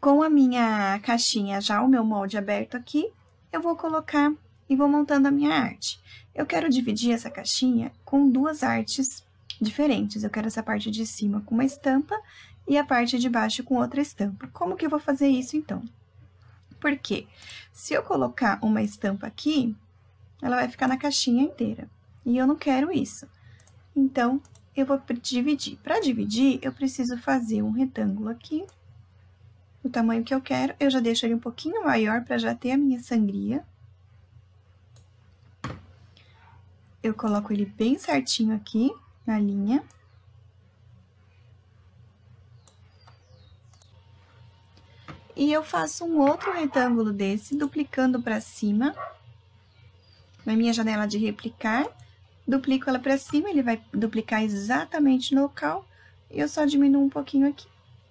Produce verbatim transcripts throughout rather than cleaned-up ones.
Com a minha caixinha já, o meu molde aberto aqui, eu vou colocar e vou montando a minha arte. Eu quero dividir essa caixinha com duas artes diferentes. Eu quero essa parte de cima com uma estampa e a parte de baixo com outra estampa. Como que eu vou fazer isso, então? Porque se eu colocar uma estampa aqui, ela vai ficar na caixinha inteira. E eu não quero isso. Então, eu vou dividir. Para dividir, eu preciso fazer um retângulo aqui, o tamanho que eu quero. Eu já deixo ele um pouquinho maior para já ter a minha sangria. Eu coloco ele bem certinho aqui na linha. E eu faço um outro retângulo desse, duplicando para cima. Na minha janela de replicar, duplico ela para cima, ele vai duplicar exatamente no local. E eu só diminuo um pouquinho aqui.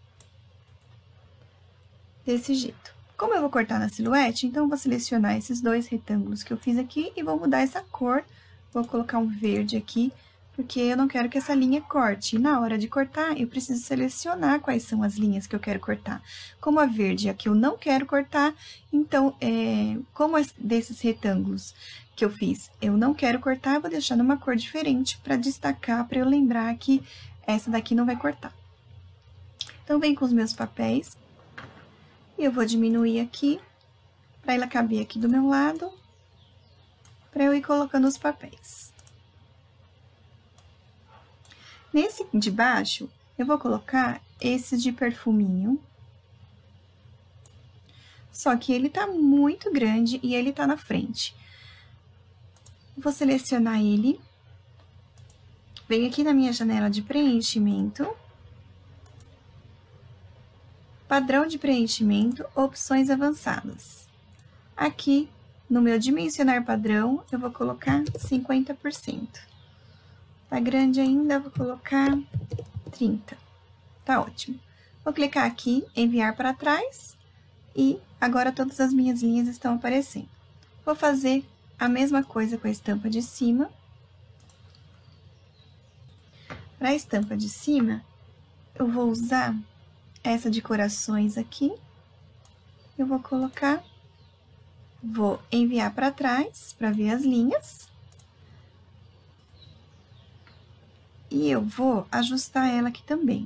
Desse jeito. Como eu vou cortar na silhuete, então eu vou selecionar esses dois retângulos que eu fiz aqui e vou mudar essa cor. Vou colocar um verde aqui, porque eu não quero que essa linha corte. E na hora de cortar, eu preciso selecionar quais são as linhas que eu quero cortar. Como a verde aqui eu não quero cortar, então, é, como desses retângulos que eu fiz, eu não quero cortar, eu vou deixar numa cor diferente para destacar, para eu lembrar que essa daqui não vai cortar. Então, vem com os meus papéis. E eu vou diminuir aqui, para ela caber aqui do meu lado, para eu ir colocando os papéis. Nesse de baixo, eu vou colocar esse de perfuminho. Só que ele tá muito grande e ele tá na frente. Vou selecionar ele. Venho aqui na minha janela de preenchimento. Padrão de preenchimento, opções avançadas. Aqui, no meu dimensionar padrão, eu vou colocar cinquenta por cento. Tá grande ainda, vou colocar trinta. Tá ótimo. Vou clicar aqui, enviar para trás, e agora todas as minhas linhas estão aparecendo. Vou fazer a mesma coisa com a estampa de cima. Para a estampa de cima, eu vou usar essa de corações aqui. Eu vou colocar, vou enviar para trás para ver as linhas. E eu vou ajustar ela aqui também.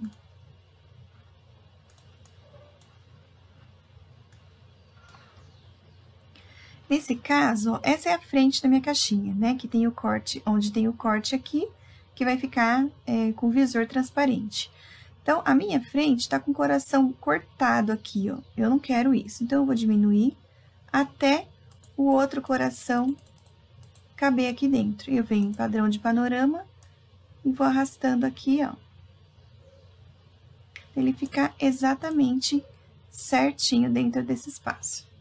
Nesse caso, ó, essa é a frente da minha caixinha, né? Que tem o corte, onde tem o corte aqui, que vai ficar é, com visor transparente. Então, a minha frente tá com o coração cortado aqui, ó. Eu não quero isso. Então, eu vou diminuir até o outro coração caber aqui dentro. Eu venho em padrão de panorama e vou arrastando aqui, ó. Pra ele ficar exatamente certinho dentro desse espaço.